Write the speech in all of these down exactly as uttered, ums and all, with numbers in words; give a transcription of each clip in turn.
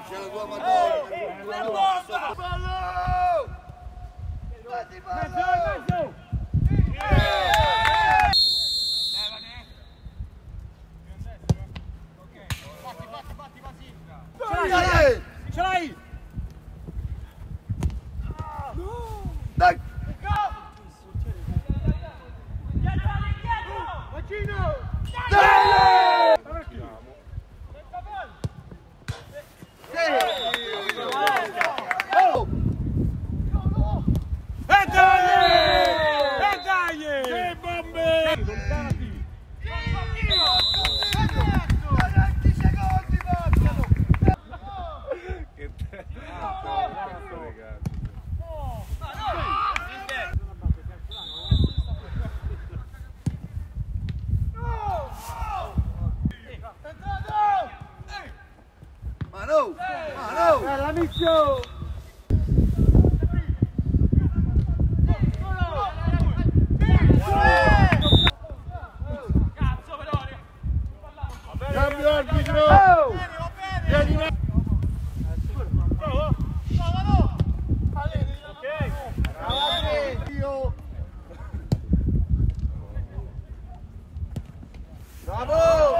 c'è la tua madonna! Ballo! Batti ballo! Ce l'hai! Dai! Bacino! Dai! Oh! E dai! E dai! Che bombe! venti secondi mancano! Che Mano! Mano! Bella Micchio! Cambio arbitro! Vieni là! Bravo!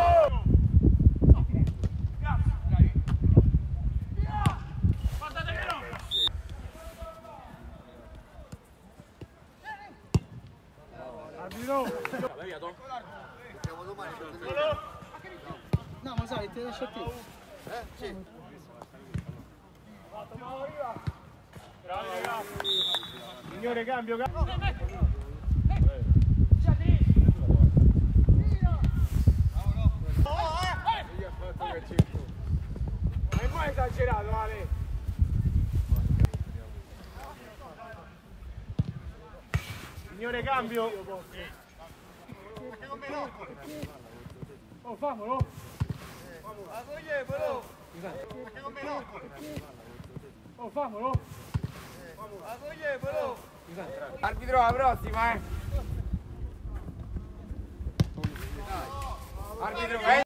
Siamo domani. No, ma sai, te lascio a te. Eh? Sì. Signore, cambio, cambio. E poi esagerato, Ale. Signore, cambio. Oh, famolo. Oh, famolo. arbitro la prossima, eh! Arbitro, vai!